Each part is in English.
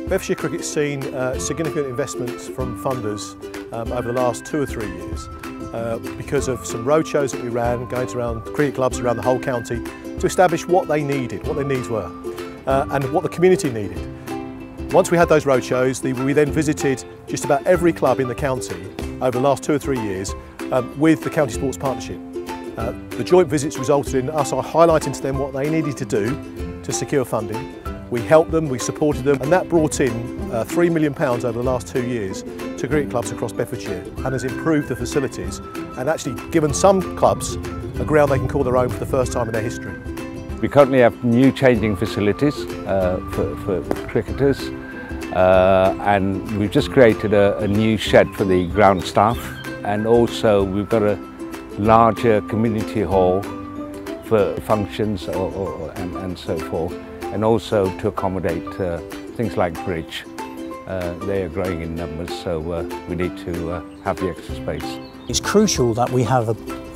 Bedfordshire Cricket's seen significant investments from funders over the last 2 or 3 years because of some roadshows that we ran, going around cricket clubs around the whole county to establish what they needed, what their needs were, and what the community needed. Once we had those roadshows, we then visited just about every club in the county over the last 2 or 3 years with the County Sports Partnership. The joint visits resulted in us highlighting to them what they needed to do to secure funding. We helped them, we supported them, and that brought in £3 million over the last 2 years to cricket clubs across Bedfordshire and has improved the facilities and actually given some clubs a ground they can call their own for the first time in their history. We currently have new changing facilities for cricketers, and we've just created a new shed for the ground staff, and also we've got a larger community hall for functions and so forth, and also to accommodate things like bridge. They are growing in numbers, so we need to have the extra space. It's crucial that we have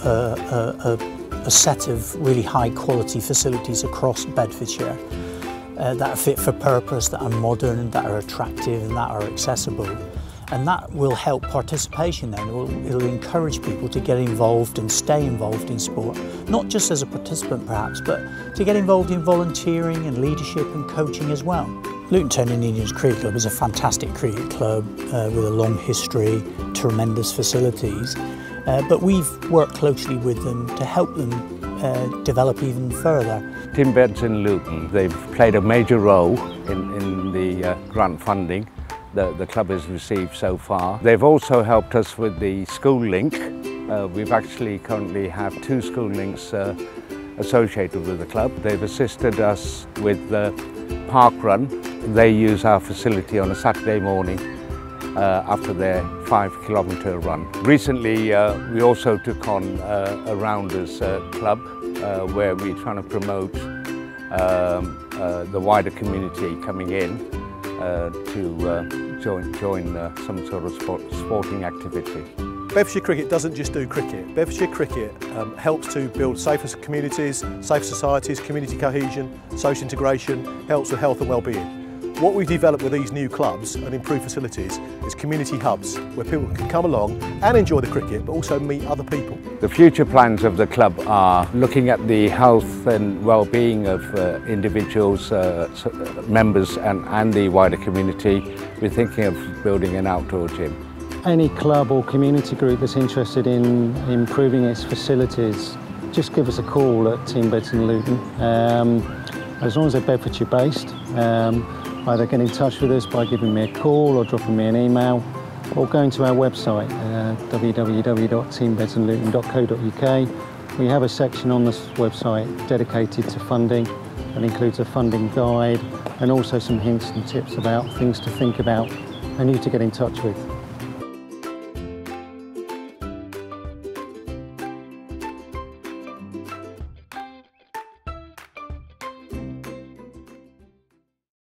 a set of really high quality facilities across Bedfordshire that are fit for purpose, that are modern, that are attractive and that are accessible. And that will help participation then. It'll encourage people to get involved and stay involved in sport, not just as a participant perhaps, but to get involved in volunteering and leadership and coaching as well. Luton Town Indians Cricket Club is a fantastic cricket club with a long history, tremendous facilities, but we've worked closely with them to help them develop even further. Tim Bedson Luton, they've played a major role in the grant funding the club has received so far. They've also helped us with the school link. We've actually currently have 2 school links associated with the club. They've assisted us with the park run. They use our facility on a Saturday morning after their 5-kilometre run. Recently we also took on a Rounders club where we're trying to promote the wider community coming in to join some sort of sporting activity. Bedfordshire Cricket doesn't just do cricket. Bedfordshire Cricket helps to build safer communities, safer societies, community cohesion, social integration, helps with health and well-being. What we've developed with these new clubs and improved facilities is community hubs where people can come along and enjoy the cricket but also meet other people. The future plans of the club are looking at the health and well-being of individuals, members and the wider community. We're thinking of building an outdoor gym. Any club or community group that's interested in improving its facilities, just give us a call at Team Bedson Luton. As long as they're Bedfordshire based, either get in touch with us by giving me a call or dropping me an email, or going to our website, www.teambedsonluton.co.uk. We have a section on this website dedicated to funding that includes a funding guide and also some hints and tips about things to think about and who to get in touch with.